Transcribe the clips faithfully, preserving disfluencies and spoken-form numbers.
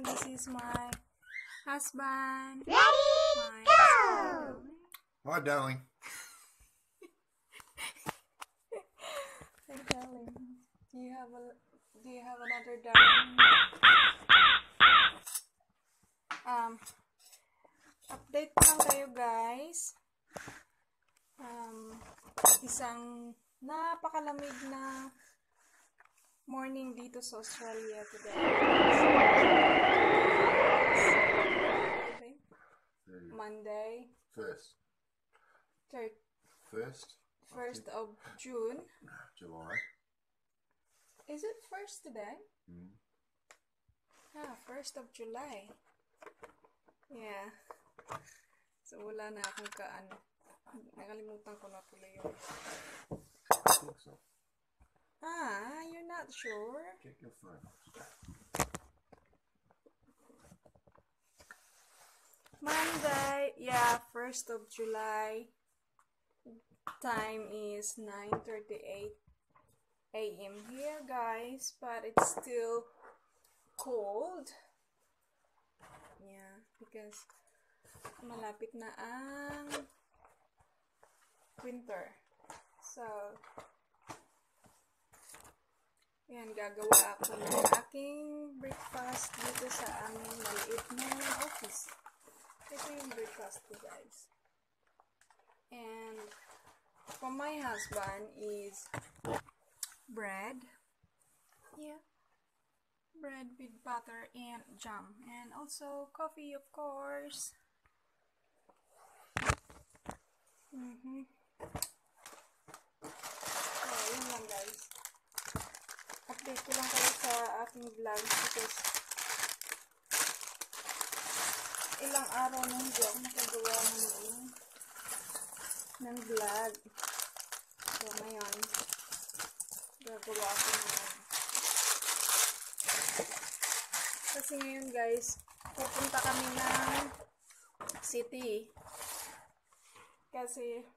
this is my husband. Ready, my go! Hi, darling. Hey, darling. Do you have a Do you have another darling? Um, update lang kayo, guys. Um, isang napakalamig na morning dito sa Australia today. Monday. First. Third. First. First of June. July. Is it first today? Mm. Ah, first of July. Yeah. So, wala na akong kaano. Nakalimutan ko na tuloy yun. I think so. Ah, you're not sure? Check your phone. Monday, yeah, first of July. Time is nine thirty-eight a m here, guys, but it's still cold. Yeah, because malapit na ang winter. So, yan, gagawa ako ng aking breakfast dito sa aming maliit na office. Ito yung breakfast ko, guys. And for my husband is bread. Yeah. Bread with butter and jam. And also coffee, of course. Mm-hmm. So, yun lang, guys. Update ko lang kayo sa aking vlog because ilang araw na hindi ako nakagawa ng, ng vlog. So, ngayon, gagawa ko ngayon. Kasi ngayon, guys, pupunta kami ng city. Kasi,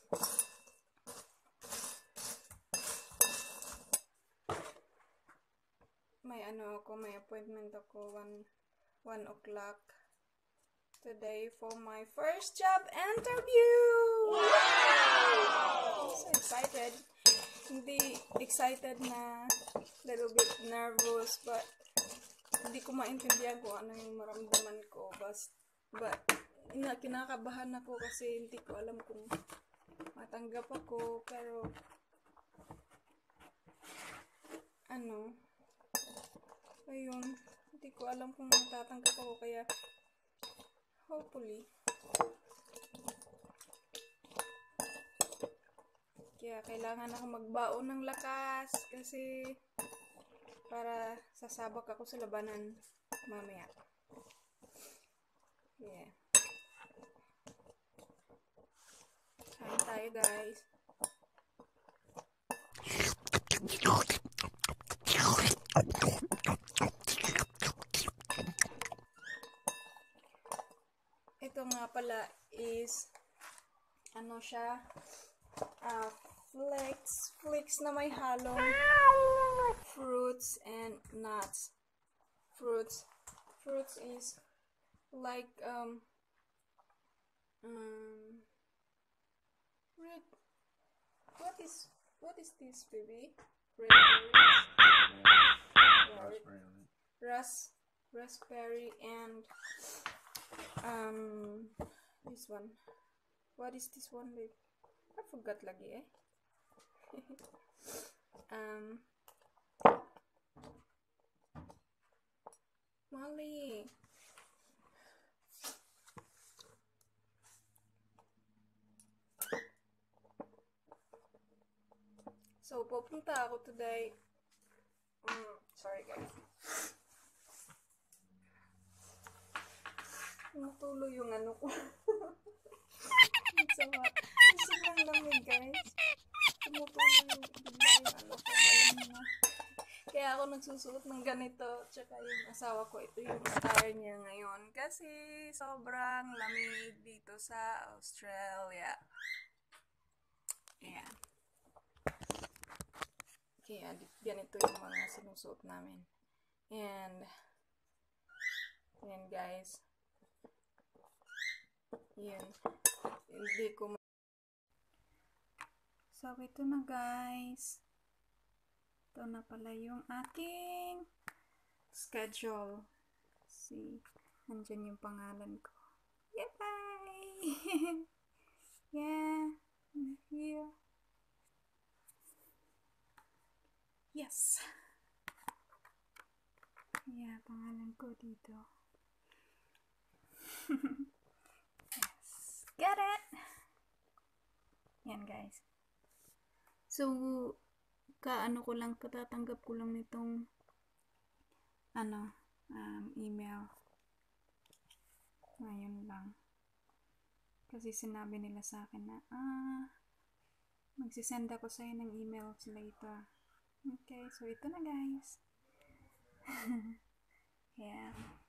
may ano ako, may appointment ako one o'clock today for my first job interview. Wow! So excited. Hindi excited na little bit nervous, but hindi ko maintindihan kung ano yung maramdaman ko. But, but ina, kinakabahan ako kasi hindi ko alam kung matanggap ako, pero ano, ayun, hindi ko alam kung matatanggap ako, kaya hopefully. Kaya kailangan ako magbaon ng lakas kasi para sasabak ako sa labanan mamaya. Yeah. Kain tayo, guys. Ito nga pala is ano siya, uh, flakes flakes na may halong fruits and nuts. Fruits fruits is like um um red, what is what is this, baby? Red Raspberry. Ras raspberry and um this one. What is this one, babe? I forgot lagi eh. um Molly. So, pupunta ako today. Mm, sorry, guys. Natulo yung ano ko. Sama. Sobrang lamig, guys. Tumutulo yung bigla yung ano ko. Alam mo na. Kaya ako nagsusuot ng ganito. Tsaka yung asawa ko, ito yung attire niya ngayon. Kasi sobrang lamig dito sa Australia. Yeah. Kaya ganito yung mga sinusuot namin. And guys. Yun. Hindi ko ma- So, ito na guys. Ito na pala yung aking schedule. See, nandyan yung pangalan ko. Yay! Yeah. Here. Yes. Yeah, pangalan ko dito. Yes. Get it? Yan guys. So, kaano ko lang, katatanggap ko lang nitong ano, um, email. Ngayon lang. Kasi sinabi nila sa akin na, ah, magsisend ako sa'yo ng emails later. Okay, so ito na guys. Yeah.